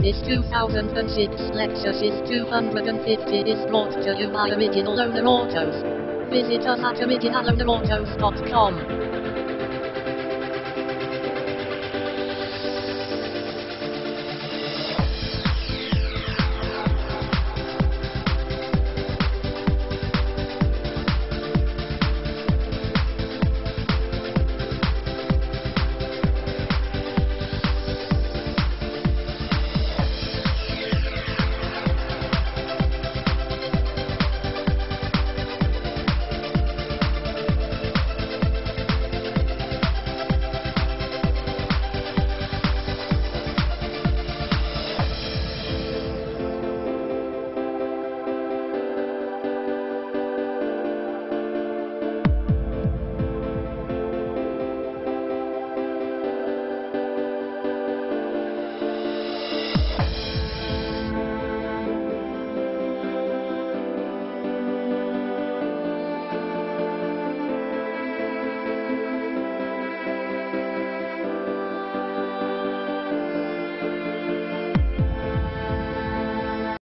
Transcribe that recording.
This 2006 Lexus IS 250 is brought to you by Original Owner Autos. Visit us at originalownerautos.com.